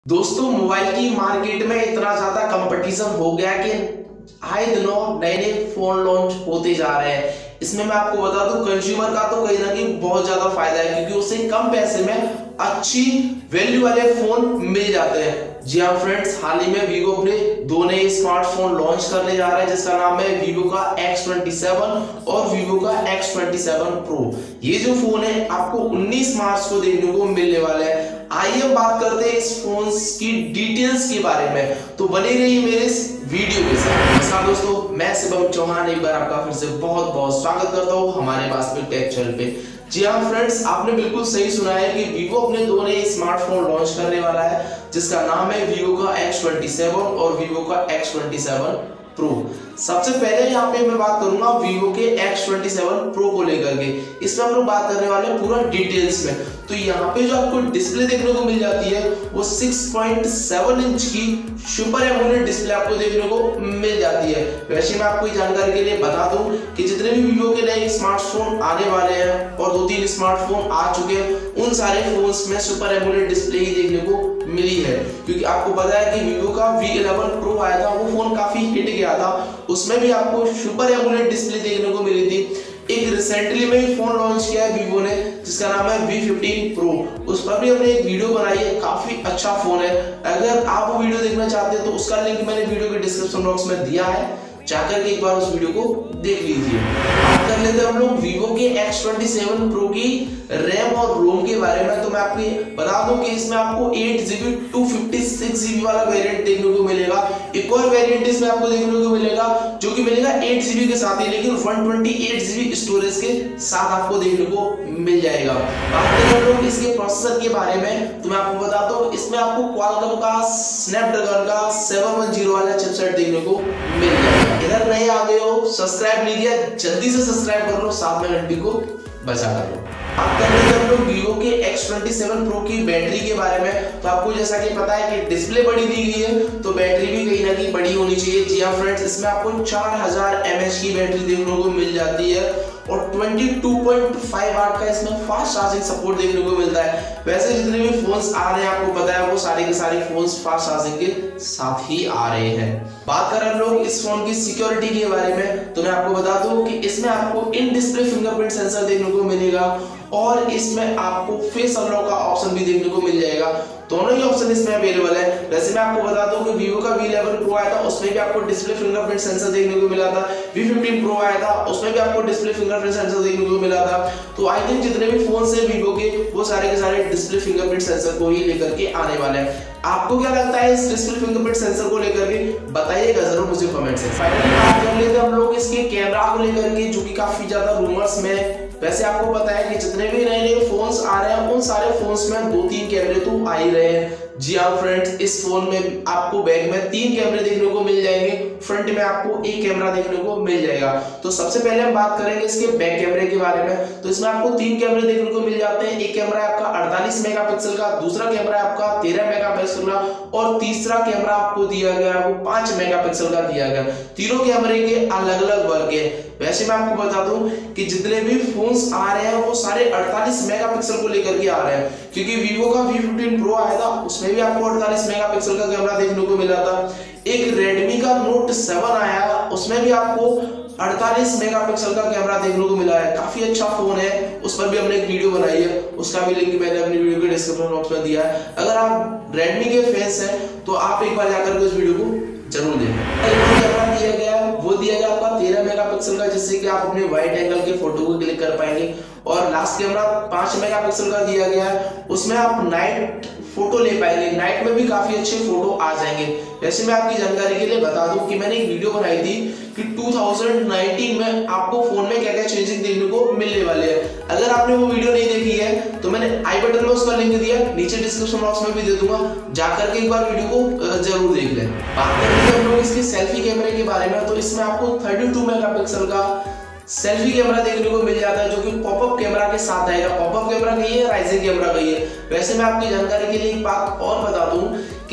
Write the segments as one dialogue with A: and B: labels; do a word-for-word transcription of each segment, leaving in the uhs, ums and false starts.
A: दोस्तों, मोबाइल की मार्केट में इतना ज्यादा कंपटीशन हो गया कि आए दिनों नए नए फोन लॉन्च होते जा रहे हैं। इसमें मैं आपको बता दूं, कंज्यूमर का तो कहीं ना कहीं बहुत ज्यादा फायदा है, क्योंकि उसे कम पैसे में अच्छी वैल्यू वाले फोन मिल जाते हैं। जी हाँ फ्रेंड्स, हाल ही में वीवो अपने दो नए स्मार्टफोन लॉन्च करने जा रहा है, जिसका नाम है वीवो का एक्स ट्वेंटी सेवन और वीवो का एक्स ट्वेंटी सेवन प्रो। ये जो फोन है आपको उन्नीस मार्च को देखने को मिलने वाला है। आइए हम बात करते हैं इस फोन की डिटेल्स के बारे में, तो बने रहिए मेरे इस वीडियो के साथ। नमस्कार दोस्तों, मैं शिवम चौहान एक बार आपका फिर से बहुत बहुत स्वागत करता हूँ हमारे पास में टेक चैनल पे। जी हाँ फ्रेंड्स, आपने बिल्कुल सही सुना है कि वीवो अपने दो नए स्मार्टफोन लॉन्च करने वाला है, जिसका नाम है वीवो का एक्स ट्वेंटी सेवन और वीवो का एक्स ट्वेंटी सेवन प्रो। सबसे पहले यहाँ पे मैं बात करूंगा वीवो के एक्स ट्वेंटी सेवन प्रो को लेकर के। इसमें हम लोग बात करने वाले हैं पूरा डिटेल्स में। तो यहाँ पे जो आपको डिस्प्ले देखने को मिल जाती है वो सिक्स पॉइंट सेवन इंच की सुपर एमोलेड डिस्प्ले आपको देखने को मिल जाती है। वैसे मैं आपको जानकारी के लिए बता दूं कि जितने भी वीवो के नए स्मार्टफोन आने वाले हैं और दो तीन स्मार्टफोन आ चुके हैं, उन सारे फोन्स में सुपर एमोलेड डिस्प्ले ही देखने को मिली है। क्योंकि आपको पता है कि वीवो का वी इलेवन प्रो आया था, वो फोन काफी हिट गया था, उसमें भी आपको सुपर एमोलेड डिस्प्ले देखने को मिली थी। एक रिसेंटली में ही फोन लॉन्च किया है वीवो ने, जिसका नाम है वी फिफ्टीन प्रो। उस पर भी हमने एक वीडियो बनाई है, काफी अच्छा फोन है। अगर आप वो वीडियो देखना चाहते हैं तो उसका लिंक मैंने वीडियो के डिस्क्रिप्शन बॉक्स में दिया है, जाकर के एक बार उस वीडियो को देख लीजिए। बात कर लेते हैं हम लोग वीवो के एक्स ट्वेंटी सेवन प्रो की रैम और रोम के बारे में। तो मैं आपको बता दूं कि इसमें आपको eight GB two fifty six GB वाला वेरिएंट देखने को मिलेगा। एक और वेरिएंट इसमें आपको देखने को मिलेगा जो कि मिलेगा एट जीबी के साथ ही, लेकिन one twenty eight GB storage के साथ आपको देखने को मिल जाएगा। बात करें हम लोग इसके प्रोसेसर के बारे में, तो मैं आपको बताता हूँ इसमें आपको क्वालकॉम का स्नैपड्रैगन का सेवन वन जीरो वाला चिपसेट देखने को मिल जाएगा। इधर नहीं आ गए हो, सब्सक्राइब नहीं किया, जल्दी से सब्सक्राइब कर लो, साथ में घंटी को बजा कर लो। अब कर लेते हैं हम लोग वीवो के एक्स ट्वेंटी सेवन प्रो की बैटरी के बारे में। तो आपको जैसा कि पता है कि डिस्प्ले बड़ी दी गई है, तो बैटरी भी कहीं ना कहीं बड़ी होनी चाहिए। जी हाँ फ्रेंड्स, इसमें आपको चार हजार एम एच की बैटरी देखने को मिल जाती है और बाईस पॉइंट पाँच वाट का इसमें फास्ट चार्जिंग सपोर्ट देखने को मिलता है। वैसे जितने भी फोन्स आ रहे हैं आपको पता है वो सारे के सारे फोन्स फास्ट चार्जिंग के साथ ही आ रहे हैं। बात करें हम लोग इस फोन की सिक्योरिटी के बारे में, तो मैं आपको बता दूं कि इसमें आपको इन डिस्प्ले फिंगरप्रिंट सेंसर देखने को मिलेगा और इसमें आपको फेस अनलॉक का ऑप्शन भी देखने को मिल जाएगा। दोनों ही ऑप्शन इसमें अवेलेबल है। वैसे मैं आपको बता दूं कि वीवो का वी इलेवन प्रो आया था, उसमें भी आपको डिस्प्ले फिंगरप्रिंट सेंसर देखने को मिला था। वी फिफ्टीन प्रो आया था, उसमें भी आपको डिस्प्ले फिंगरप्रिंट सेंसर देखने को मिला था। तो आई थिंक जितने भी फोन है वीवो के, वो सारे के सारे डिस्प्ले फिंगरप्रिंट सेंसर को ही लेकर के आने वाले हैं। आपको क्या लगता है इस डिस्प्ले फिंगरप्रिंट सेंसर को लेकर के, बताइएगा जरूर मुझे कमेंट से। फाइनली बात कर लेते हैं हम लोग इसके कैमरा को लेकर के, जो कि काफी ज्यादा रूमर्स में। वैसे आपको पता है कि जितने भी नए नए फोन्स आ रहे हैं उन सारे फोन्स में दो तीन कैमरे तो आ ही रहे हैं। जी हाँ फ्रेंड्स, इस फोन में आपको बैक में तीन कैमरे देखने को मिल जाएंगे, फ्रंट में आपको एक कैमरा देखने को मिल जाएगा। तो सबसे पहले हम बात करेंगे इसके बैक कैमरे के बारे में। तो इसमें आपको तीन कैमरे देखने को मिल जाते हैं। एक कैमरा है आपका अड़तालीस मेगापिक्सल का, दूसरा कैमरा है आपका तेरह मेगापिक्सल का और तीसरा कैमरा आपको दिया गया है वो पांच मेगापिक्सल का दिया गया। तीनों कैमरे के अलग अलग वर्क है। वैसे मैं आपको बता दूं कि जितने भी फोन्स आ रहे हैं वो सारे अड़तालीस मेगापिक्सल को लेकर के आ रहे हैं, क्योंकि वीवो का वी फिफ्टीन प्रो आया था, उसमें भी आपको अड़तालीस मेगापिक्सल का कैमरा देखने को मिला था। एक रेडमी का नोट सेवन आया, उसमें भी आपको अड़तालीस मेगापिक्सल का कैमरा देखने को मिला है। काफी अच्छा फोन है, उस पर भी हमने एक वीडियो बनाई है, उसका भी लिंक मैंने अपनी वीडियो के डिस्क्रिप्शन बॉक्स में दिया है। अगर आप रेडमी के फैंस हैं तो आप एक बार जाकर के उस वीडियो को जरूर देखें। कैमरा दिया गया वो दिया गया आपका तेरह मेगापिक्सल का, जिससे कि आप अपने वाइड एंगल के फोटो को क्लिक कर पाएंगे। और लास्ट कैमरा पांच मेगापिक्सल का दिया गया है, उसमें आप नाइट फोटो ले पाएंगे। नाइट में भी काफी अच्छे फोटो आ जाएंगे। वैसे मैं आपकी जानकारी के लिए बता दूं कि मैंने एक वीडियो बनाई थी कि दो हज़ार उन्नीस में आपको फोन में क्या क्या चेंजिंग देखने को मिलने वाले हैं। अगर आपने वो वीडियो नहीं देखी है तो मैंने आई बटन में उसका लिंक दिया, नीचे डिस्क्रिप्शन बॉक्स में भी दे दूंगा, जाकर के एक बार वीडियो को जरूर देख लें। बात करेंगे हम लोग इसके सेल्फी कैमरे के बारे में। तो इसमें आपको थर्टी टू मेगापिक्सल का सेल्फी कैमरा देखने को मिल जाता है, जो कि पॉपअप कैमरा के साथ आएगा। पॉपअप कैमरा कही है, राइजिंग कैमरा कही है। वैसे मैं आपकी जानकारी के लिए एक बात और बता दूं कि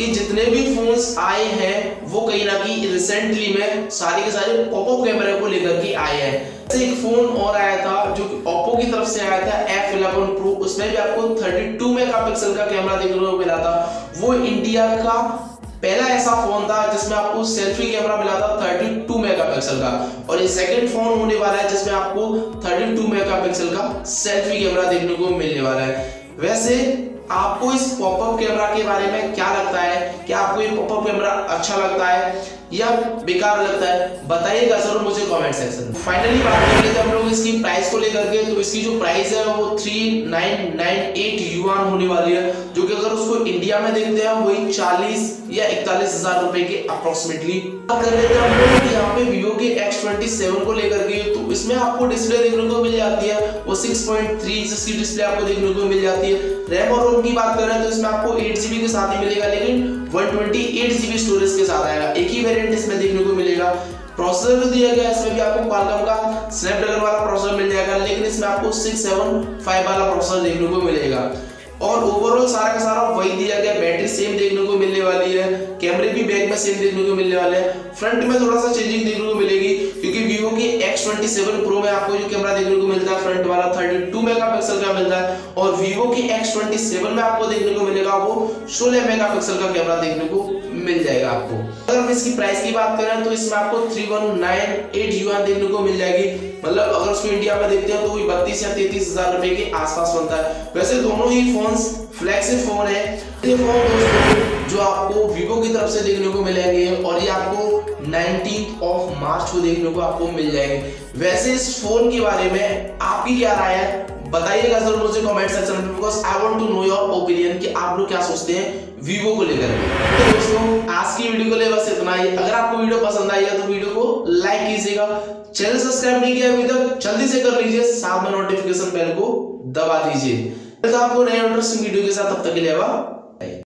A: कि जितने भी फोन्स आए हैं वो कहीं ना कहीं रिसेंटली में सारे के सारे ओप्पो कैमरे को लेकर के आए हैं। एक फोन और आया था जो कि ओप्पो की तरफ से आया था एफ इलेवन प्रो, उसमें भी आपको बत्तीस मेगापिक्सल का कैमरा देखने को मिला था। वो इंडिया का पहला ऐसा फोन था जिसमें आपको सेल्फी कैमरा मिला था बत्तीस मेगापिक्सल का, और ये सेकंड फोन होने वाला है जिसमें आपको बत्तीस मेगापिक्सल का सेल्फी कैमरा देखने को मिलने वाला है। वैसे आपको इस पॉपअप कैमरा के बारे में क्या लगता है? क्या आपको ये पॉपअप कैमरा अच्छा लगता है या बेकार लगता है? बताइएगा जरूर मुझे कमेंट सेक्शन में। फाइनली बात कर लेते हैं हम लोग इसकी प्राइस को लेकर के। तो इसकी जो प्राइस है वो three nine nine eight yuan होने वाली है, जो कि अगर उसको इंडिया में देखते हैं वही चालीस या इकतालीस हजार रुपए के अप्रोक्सीमेटली। बात कर लेते हैं हम लोग यहाँ पे वीवो के एक्स ट्वेंटी सेवन को लेकर के। तो इसमें आपको डिस्प्ले देखने को मिल जाती है वो सिक्स पॉइंट थ्री इंच की डिस्प्ले आपको देखने को मिल जाती है। रैम और रोम की बात करें तो इसमें आपको एट जीबी के साथ ही मिलेगा, लेकिन one twenty eight GB storage के साथ आएगा। एक ही वेरिएंट इसमें देखने को मिलेगा। प्रोसेसर भी दिया गया है, इसमें भी आपको क्वालकॉम का स्नैपड्रैगन वाला प्रोसेसर मिल जाएगा, लेकिन इसमें आपको सिक्स सेवन फाइव वाला प्रोसेसर देखने को मिलेगा। और ओवरऑल सारा का सारा वही दिया गया। बैटरी सेम देखने को मिलने वाली है, कैमरे भी बैक में सेम देखने को मिलने वाले हैं। फ्रंट में थोड़ा सा चेंजिंग देखने को मिलेगी, क्योंकि वीवो की एक्स ट्वेंटी सेवन प्रो में आपको जो कैमरा देखने को मिलता है फ्रंट वाला बत्तीस मेगापिक्सल का मिलता है, और वीवो की एक्स ट्वेंटी सेवन में आपको देखने को मिलेगा वो सोलह मेगापिक्सल का कैमरा देखने को मिल जाएगा आपको। अगर हम इसकी प्राइस की बात करें तो इसमें आपको three one nine eight yuan देखने को मिल जाएगी। मतलब अगर उसको इंडिया में देखते हैं तो वही बत्तीस या तैंतीस हजार रुपए के आसपास बनता है। वैसे दोनों ही फोन्स फ्लैगशिप फोन है। ये फोन दोस्तों जो आपको वीवो की तरफ से देखने को मिलेंगे, और ये आपको नाइनटीन्थ ऑफ मार्च को देखने को आपको मिल जाएंगे। वैसे इस फोन के बारे में आपकी क्या राय है बताइएगा जरूर मुझे कमेंट सेक्शन में, because I want to know your opinion कि आप लोग क्या सोचते हैं वीवो को लेकर। तो दोस्तों आज की वीडियो को ले बस इतना ही। अगर आपको वीडियो पसंद आई है तो वीडियो को लाइक कीजिएगा, चैनल सब्सक्राइब नहीं किया अभी तक जल्दी से कर लीजिए, साथ में नोटिफिकेशन बेल को दबा दीजिए। तो आपको नए इंटरेस्टिंग वीडियो के साथ, तब तक के लिए बाय।